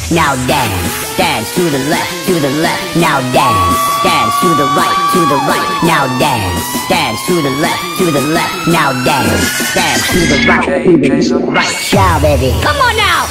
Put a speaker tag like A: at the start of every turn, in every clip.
A: Now dance, dance to the left, to the left. Now dance, dance to the right. Now dance, dance to the left, to the left. Now dance, dance to the right, to the right. Shout, baby. Come on now.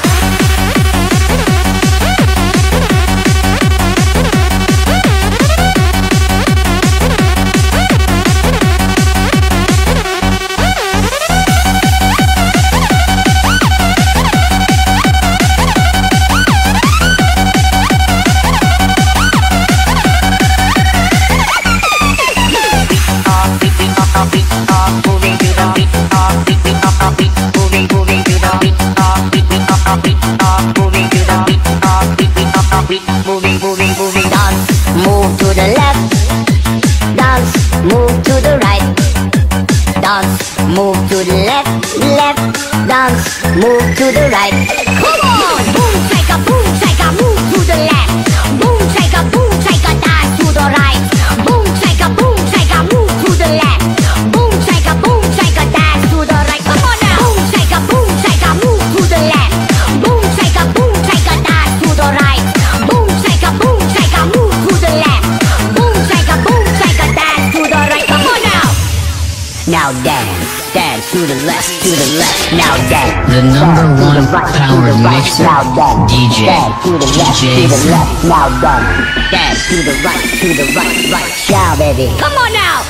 A: Moving, dance, move to the left, dance, move to the right, dance, move to the left, dance, move to the right. Come on! Boom, shake a, move to the left. Boom, shake a, dance to the right. Boom, shake a, move to the left. Boom, shake a, dance to the right. Come on now! Boom, shake a, move to the left. Boom, shake a, dance to the right. Boom, shake a, move to the left. Boom, shake a, dance to the right. Come on now! Now dance, dance to the left, to the left. Now dance.
B: The number one powered mixer, DJ.
A: To the left, to the left. Now dance. Dance to the right, right. Shout, baby. Come on now.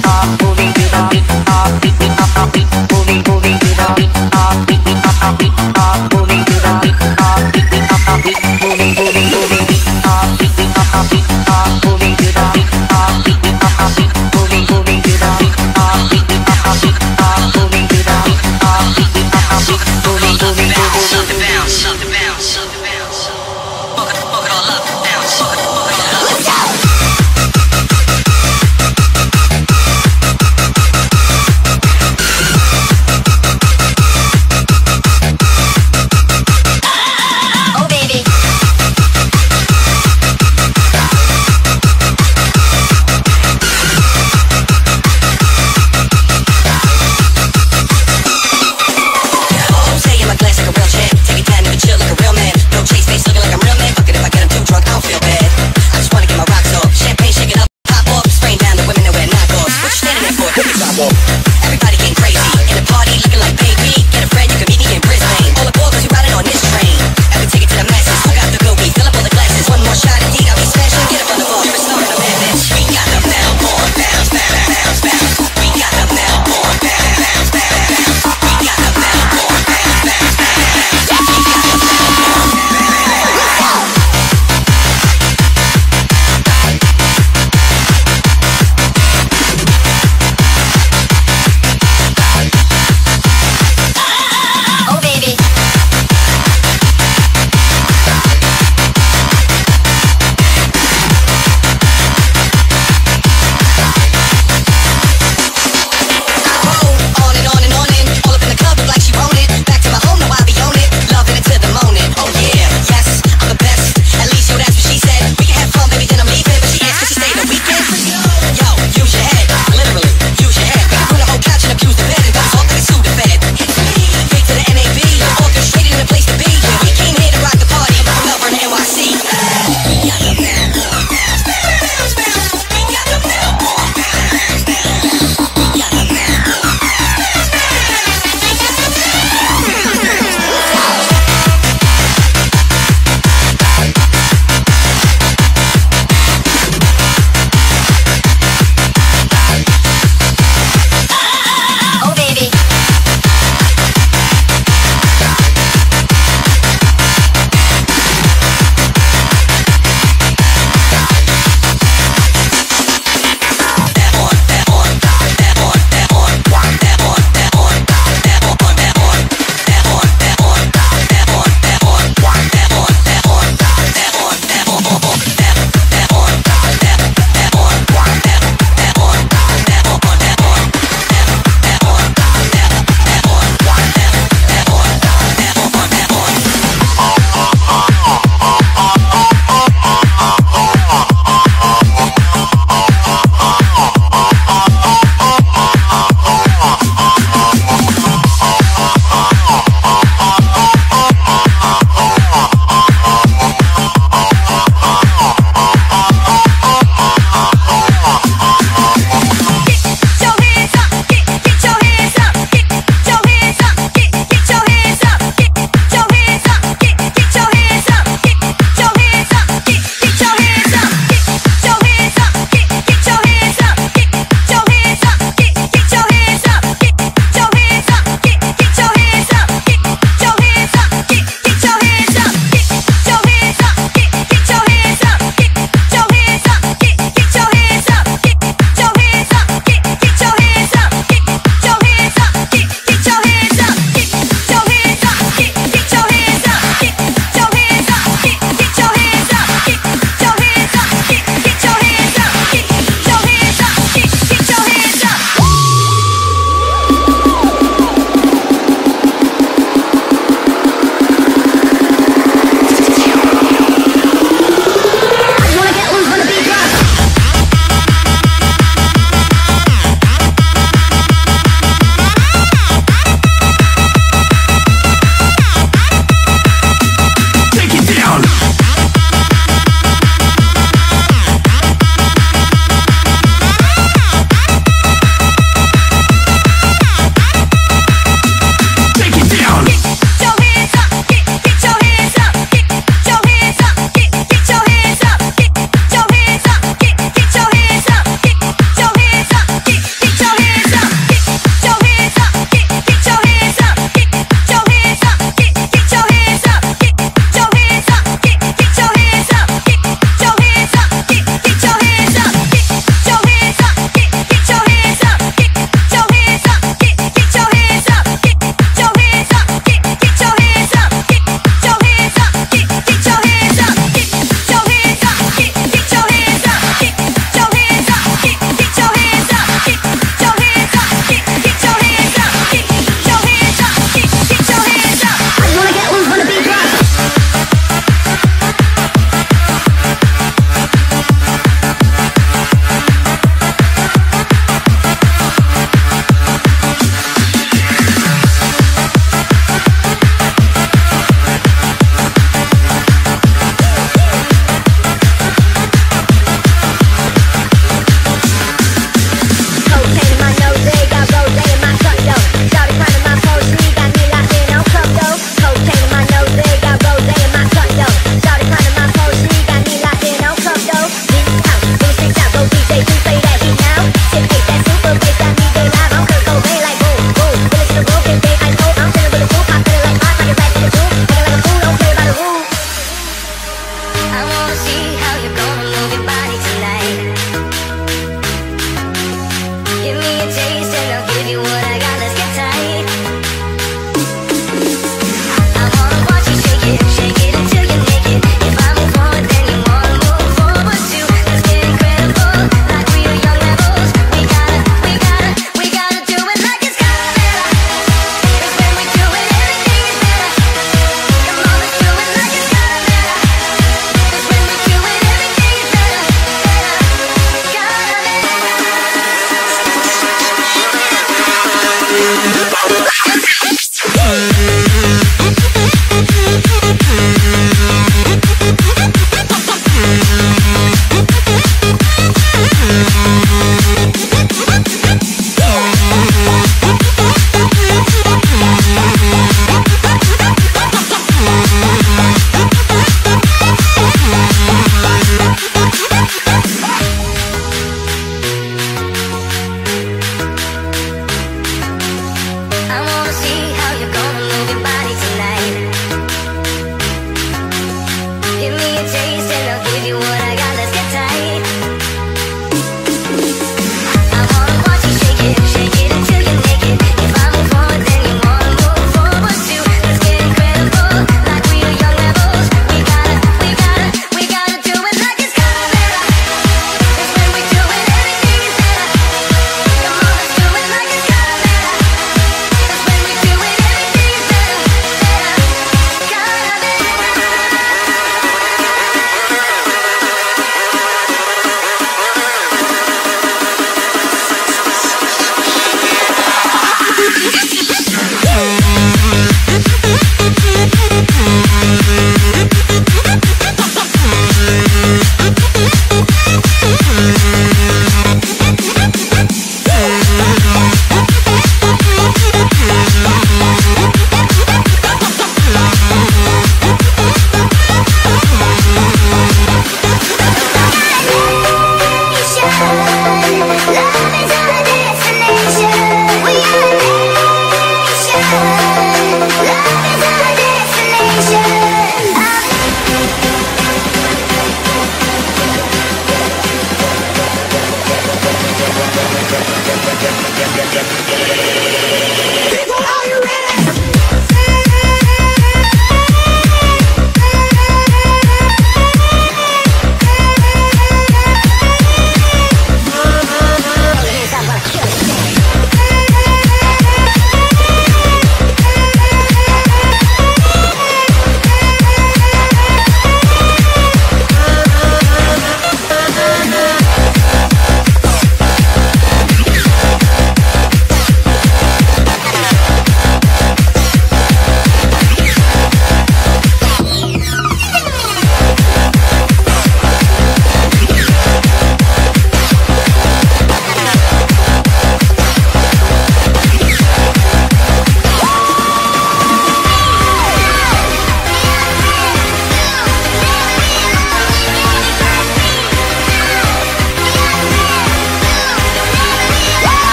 C: Moving to the beat,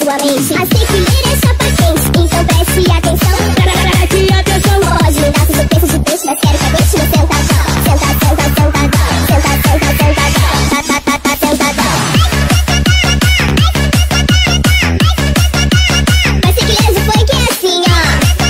C: sua mente. A sequilheira é só pra quente, então preste atenção. Preste atenção. Pode me dar tudo peso de peixe, mas quero cabeça no sentadão. Senta, senta, sentadão. Senta, senta, sentadão. Tá, tá, tá, tá, sentadão. A sequilheira de funk é assim, ó.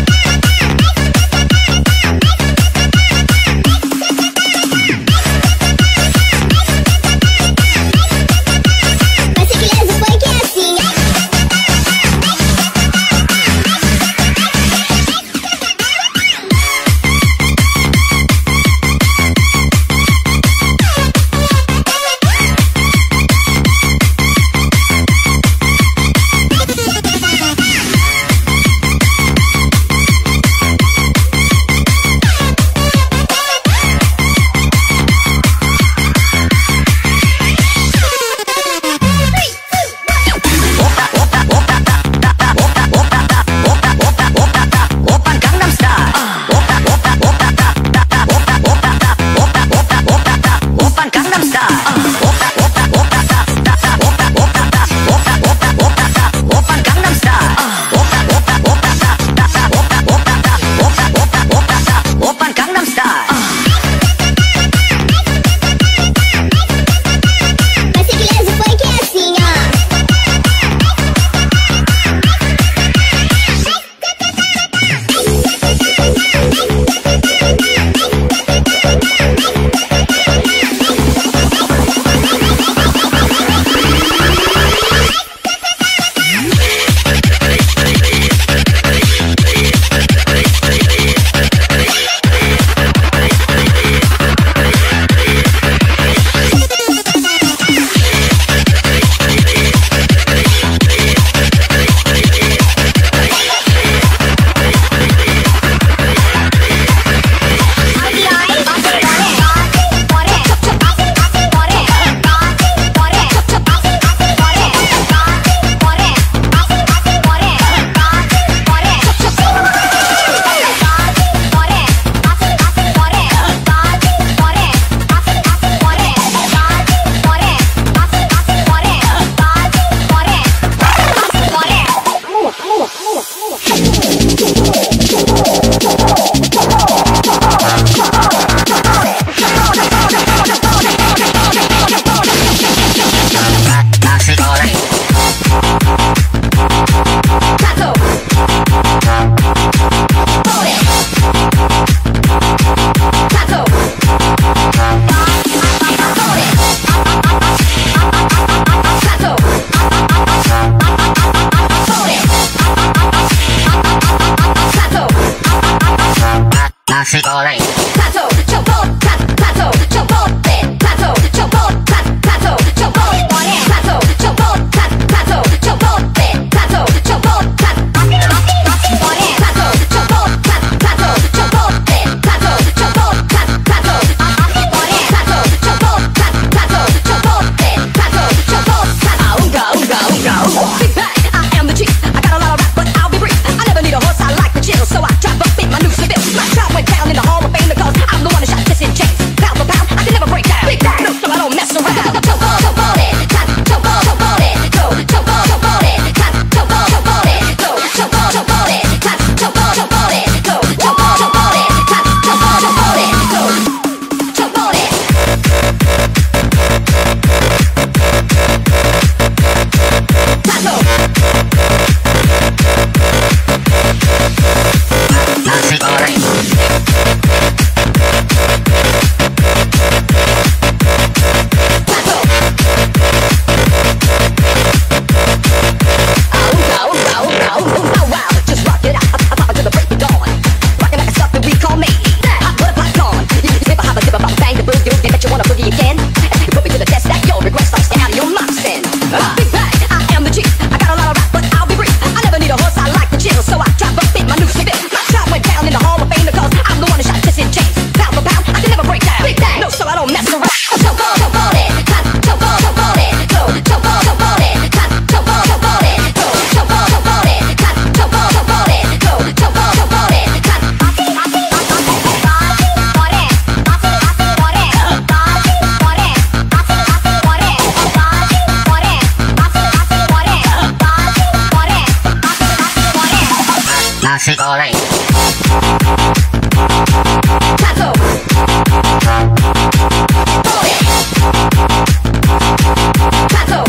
B: Nasi goreng.
C: Tato, chopo, tato, chopo, tato, chopo, tato, chopo, tato, chopo, tato, chopo, tato, chopo, Big bang, I am the chief. I got a lot of rap, but I'll be brief. I never need a horse, I like the chill, so I chop up in my new Seville. My chop went down in the Hall of Fame.
B: classic, alright.
A: Tazo. Tazo.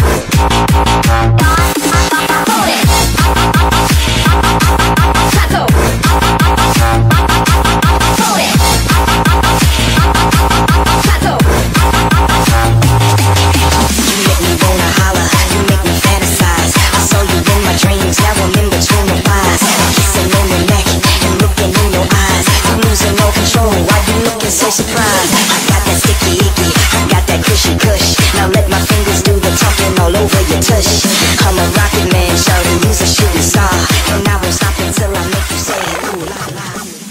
D: So surprised, I got that sticky icky, I got that cushy cush. Now let my fingers do the talking all over your tush. I'm a rocket man, shouting, use a shooting star, and I won't stop until I make you say ooh la la.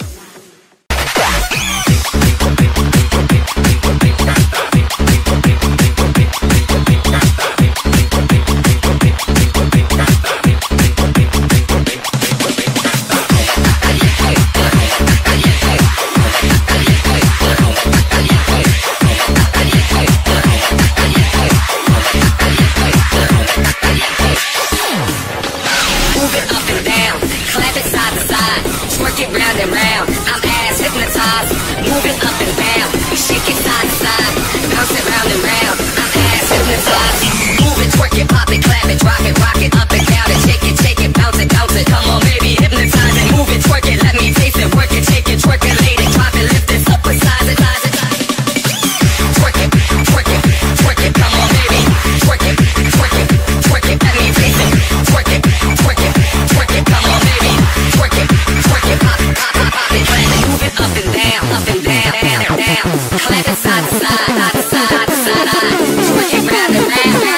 A: Round and round, I'm ass hypnotized, moving up and down, shake it side to side, bounce it round and round, I'm ass hypnotized, move it, twerk it, pop it, clap it, drop it, rock it, up and down, and shake it, bounce it, come on baby, hypnotize it, move it, twerk it, let me taste it, work it, shake it, twerk it, lay it, drop it, lift it, up, size it, twerk it, twerk it, twerk it, come on baby, twerk it, twerk it, twerk it, let me taste it, twerk it, twerk it, twerk it, come on baby, twerk it, pop it, move it up and down, clap it side to side, twerk it round and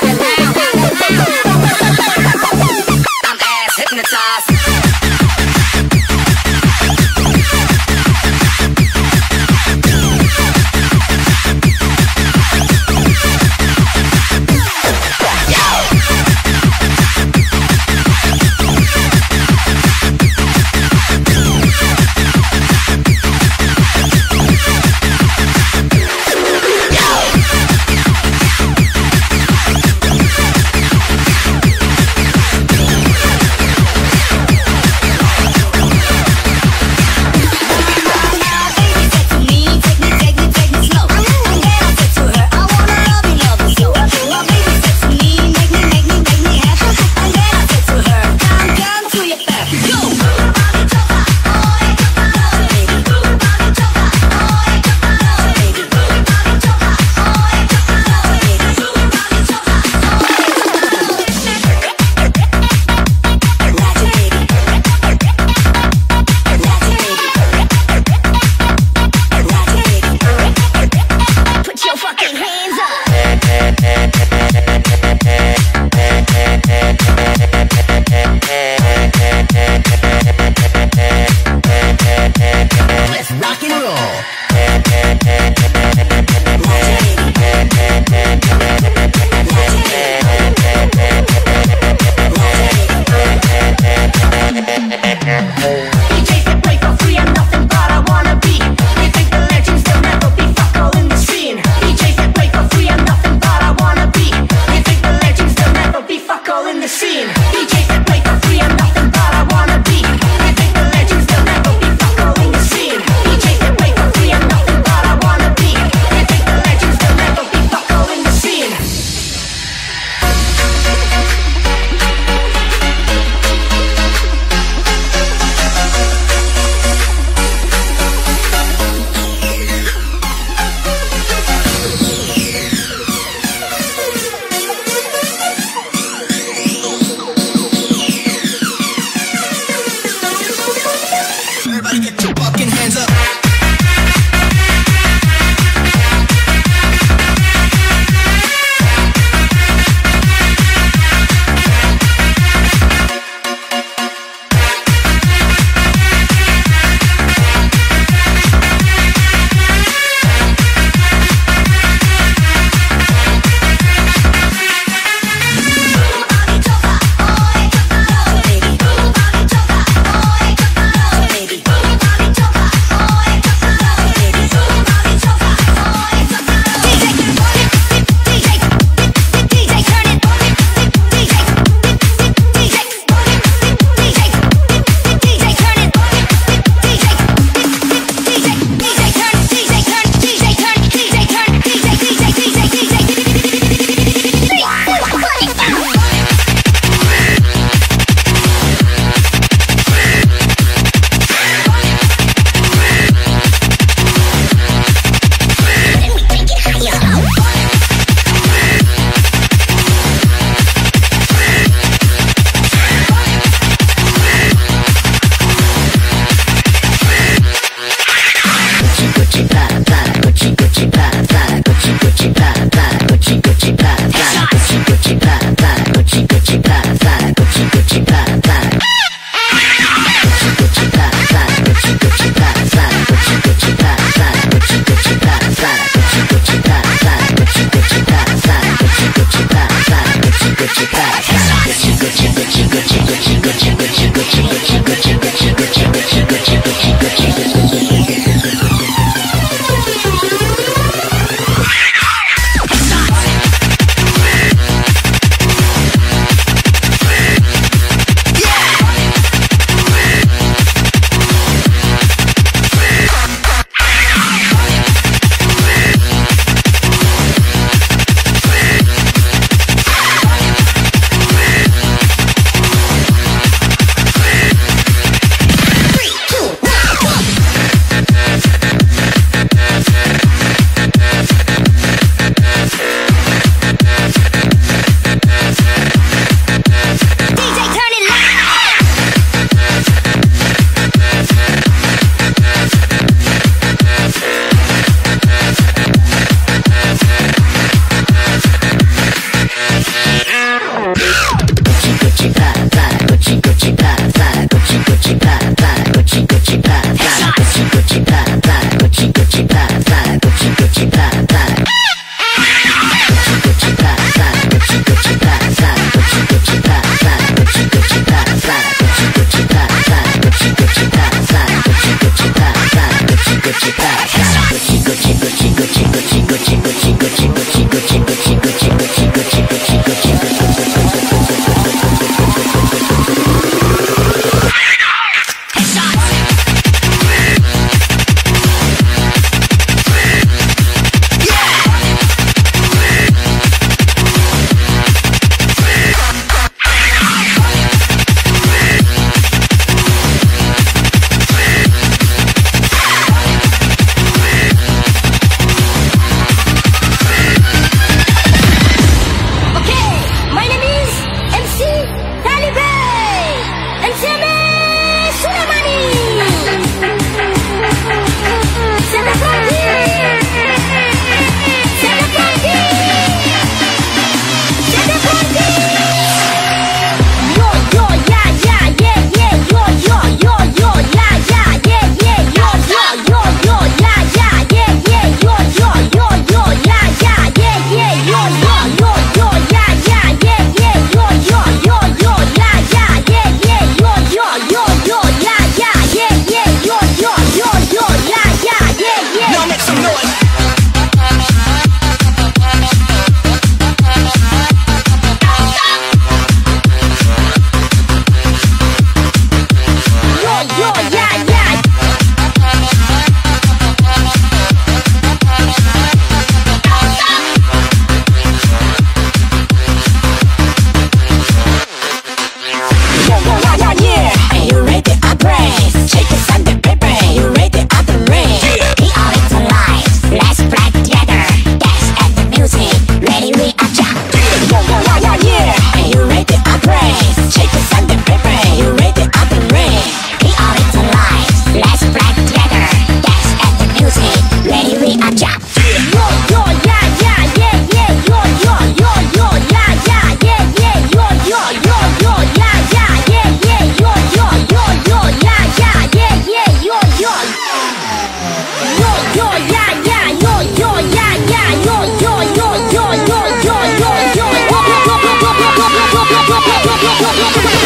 A: round, I'm ass hypnotized.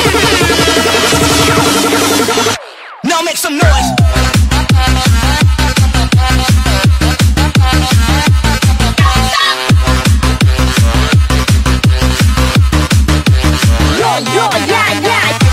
E: Now make some noise.
C: Yeah, yeah, yeah, yeah.